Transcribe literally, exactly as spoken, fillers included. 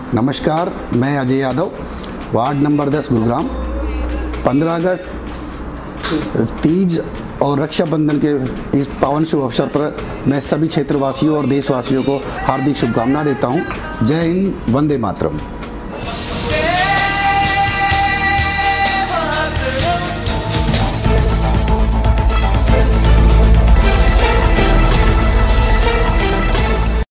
नमस्कार, मैं Ajay Yadav, ward number दस गुरुग्राम। पंद्रह अगस्त तीज और रक्षाबंधन के इस पावन शुभ अवसर पर मैं सभी क्षेत्रवासियों और देशवासियों को हार्दिक शुभकामनाएं देता हूं। जय हिंद, वंदे मातरम।